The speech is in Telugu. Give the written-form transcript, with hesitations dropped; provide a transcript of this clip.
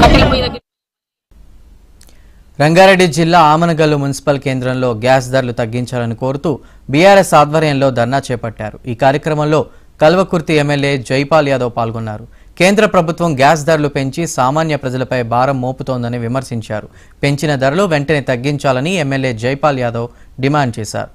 రంగారెడ్డి జిల్లా ఆమనగల్లు మున్సిపల్ కేంద్రంలో గ్యాస్ ధరలు తగ్గించాలని కోరుతూ బీఆర్ఎస్ ఆధ్వర్యంలో ధర్నా చేపట్టారు। ఈ కార్యక్రమంలో కల్వకుర్తి ఎమ్మెల్యే జైపాల్ యాదవ్ పాల్గొన్నారు। కేంద్ర ప్రభుత్వం గ్యాస్ ధరలు పెంచి సామాన్య ప్రజలపై భారం మోపుతోందని విమర్శించారు। పెంచిన ధరలు వెంటనే తగ్గించాలని ఎమ్మెల్యే జైపాల్ యాదవ్ డిమాండ్ చేశారు।